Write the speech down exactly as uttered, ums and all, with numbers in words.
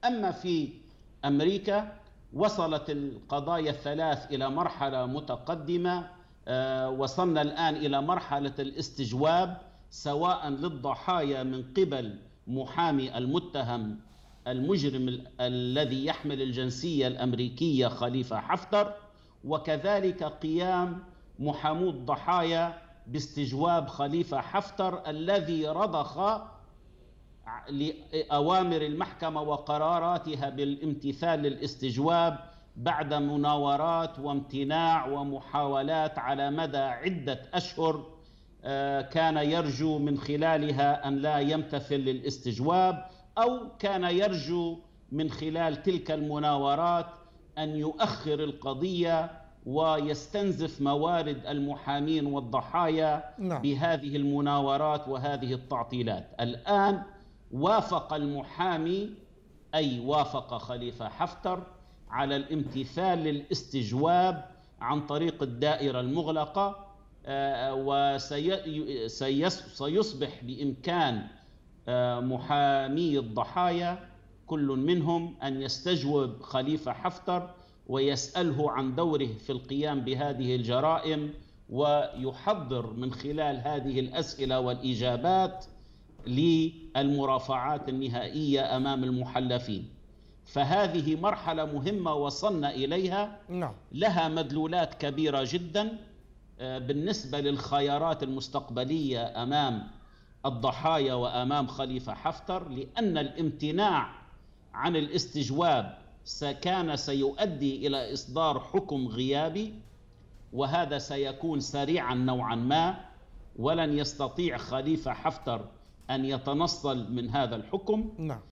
أما في أمريكا وصلت القضايا الثلاث إلى مرحلة متقدمة. وصلنا الآن إلى مرحلة الاستجواب، سواء للضحايا من قبل محامي المتهم المجرم الذي يحمل الجنسية الأمريكية خليفة حفتر، وكذلك قيام محامو الضحايا باستجواب خليفة حفتر الذي رضخ لأوامر المحكمة وقراراتها بالامتثال للاستجواب بعد مناورات وامتناع ومحاولات على مدى عدة أشهر كان يرجو من خلالها أن لا يمتثل للاستجواب، أو كان يرجو من خلال تلك المناورات أن يؤخر القضية ويستنزف موارد المحامين والضحايا نعم. بهذه المناورات وهذه التعطيلات. الآن وافق المحامي، أي وافق خليفة حفتر، على الامتثال للاستجواب عن طريق الدائرة المغلقة، وسيصبح بإمكان محامي الضحايا كل منهم أن يستجوب خليفة حفتر ويسأله عن دوره في القيام بهذه الجرائم، ويحضر من خلال هذه الأسئلة والإجابات للمرافعات النهائية أمام المحلفين. فهذه مرحلة مهمة وصلنا إليها، لها مدلولات كبيرة جدا بالنسبة للخيارات المستقبلية أمام الضحايا وأمام خليفة حفتر، لأن الامتناع عن الاستجواب كان سيؤدي إلى إصدار حكم غيابي، وهذا سيكون سريعا نوعا ما، ولن يستطيع خليفة حفتر أن يتنصل من هذا الحكم. نعم.